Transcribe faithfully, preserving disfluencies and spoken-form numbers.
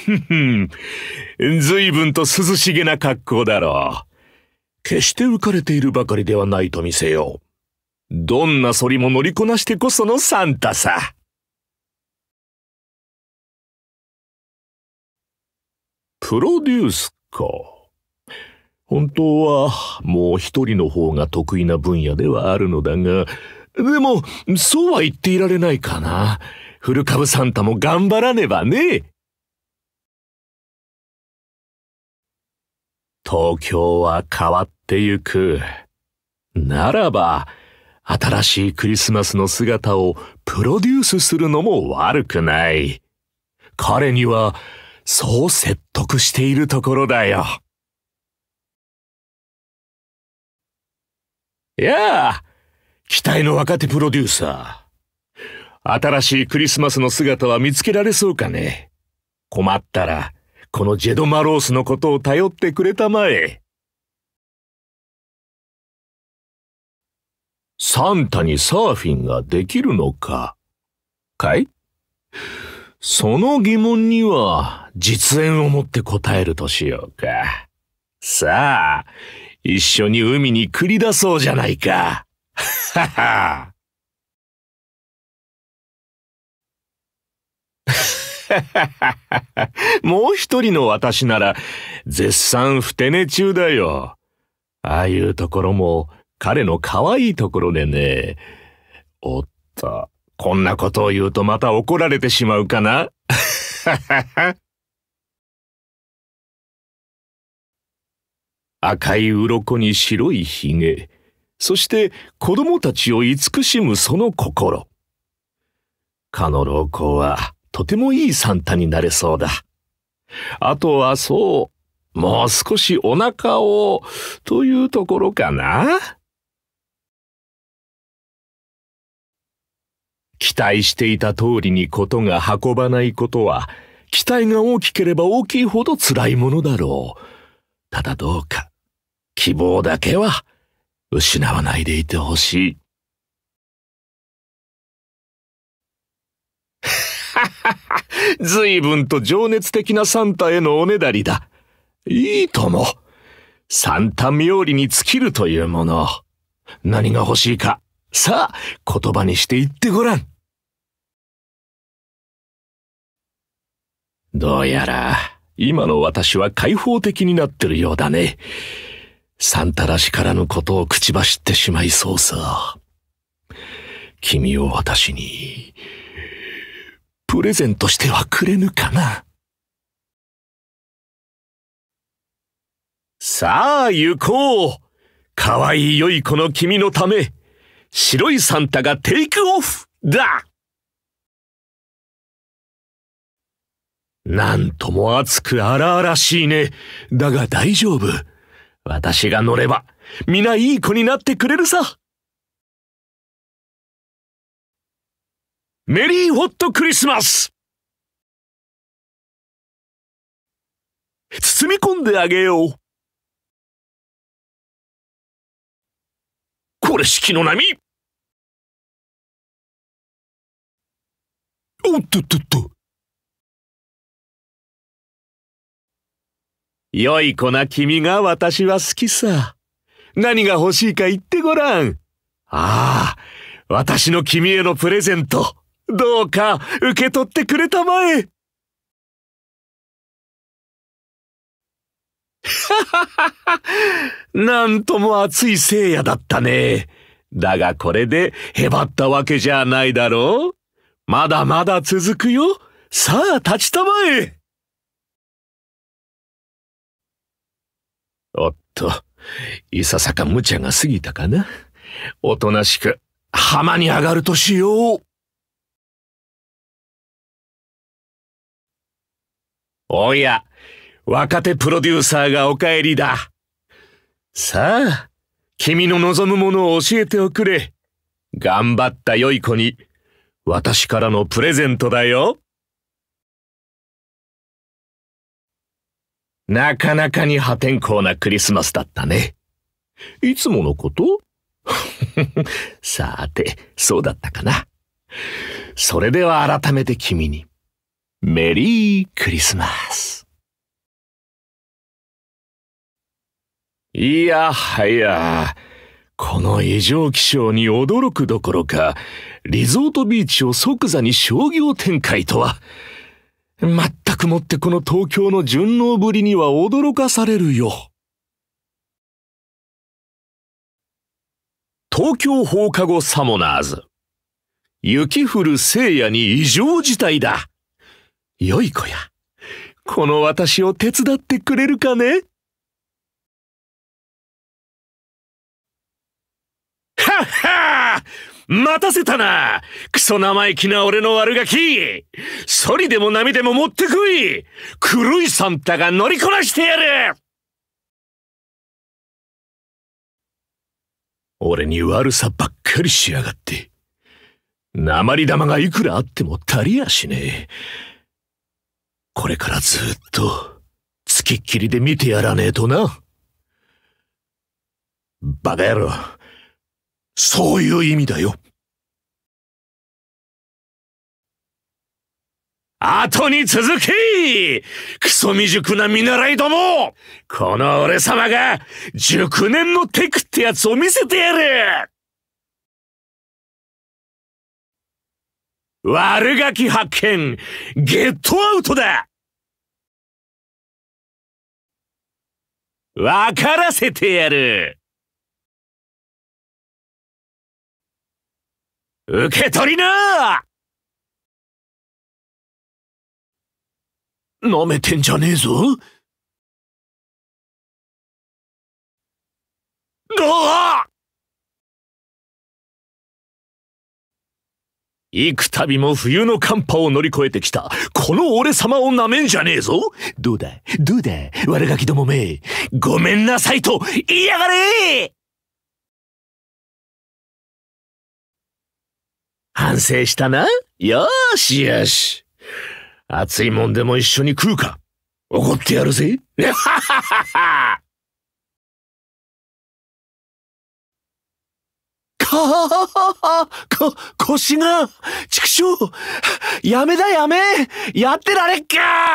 ふふ、ずいぶんと涼しげな格好だろう。決して浮かれているばかりではないと見せよう。どんな反りも乗りこなしてこそのサンタさ。プロデュースか。本当はもう一人の方が得意な分野ではあるのだが、でもそうは言っていられないかな。古株サンタも頑張らねばね。東京は変わってゆく。ならば、新しいクリスマスの姿をプロデュースするのも悪くない。彼にはそう説得しているところだよ。やあ、期待の若手プロデューサー。新しいクリスマスの姿は見つけられそうかね。困ったら、このジェドマロースのことを頼ってくれたまえ。サンタにサーフィンができるのか。かい？その疑問には実演をもって答えるとしようか。さあ、一緒に海に繰り出そうじゃないか。はは。もう一人の私なら絶賛ふて寝中だよ。ああいうところも彼の可愛いところでね。おっと、こんなことを言うとまた怒られてしまうかな。赤い鱗に白いひげ、そして子供たちを慈しむその心。かの老公はとてもいいサンタになれそうだ。あとはそう、もう少しお腹を、というところかな。期待していた通りにことが運ばないことは、期待が大きければ大きいほど辛いものだろう。ただどうか、希望だけは失わないでいてほしい。ずいぶんと情熱的なサンタへのおねだりだ。いいとも。サンタ冥利に尽きるというもの。何が欲しいか、さあ言葉にして言ってごらん。どうやら今の私は開放的になってるようだね。サンタらしからぬことを口走ってしまいそうさ。君を私にプレゼントしてはくれぬかな。さあ行こう。かわいい良い子の君のため、白いサンタがテイクオフだ。なんとも熱く荒々しいね。だが大丈夫。私が乗れば皆いい子になってくれるさ。メリーホットクリスマス。包み込んであげよう。これ式の波。おっとっとっと。良い子な君が私は好きさ。何が欲しいか言ってごらん。ああ、私の君へのプレゼント。どうか受け取ってくれたまえ。なんとも熱い聖夜だったね。だがこれでへばったわけじゃないだろう。まだまだ続くよ。さあ立ちたまえ。おっと、いささか無茶が過ぎたかな。おとなしく浜に上がるとしよう。おや、若手プロデューサーがお帰りだ。さあ、君の望むものを教えておくれ。頑張った良い子に、私からのプレゼントだよ。なかなかに破天荒なクリスマスだったね。いつものこと？さて、そうだったかな。それでは改めて君に、 メリークリスマス。いやはや、この異常気象に驚くどころか、リゾートビーチを即座に商業展開とは、全くもってこの東京の順応ぶりには驚かされるよ。東京放課後サモナーズ。雪降る聖夜に異常事態だ。よい子や、この私を手伝ってくれるかね？はっはー！待たせたな！クソ生意気な俺の悪ガキ！ソリでも波でも持ってこい！黒いサンタが乗りこなしてやる！俺に悪さばっかりしやがって。鉛玉がいくらあっても足りやしねえ。これからずっと、つきっきりで見てやらねえとな。バカ野郎。そういう意味だよ。後に続け！クソ未熟な見習いども！この俺様が、熟年のテクってやつを見せてやる！悪ガキ発見！ゲットアウトだ！わからせてやる！受け取りな！舐めてんじゃねえぞ。ああ！幾度も冬の寒波を乗り越えてきた、この俺様を舐めんじゃねえぞ。どうだ、どうだ、悪ガキどもめ。ごめんなさいと言いやがれ！反省したな？よーしよし。熱いもんでも一緒に食うか。怒ってやるぜ。はははは。かあ、こ、腰が、畜生。やめだやめ。やってられっか。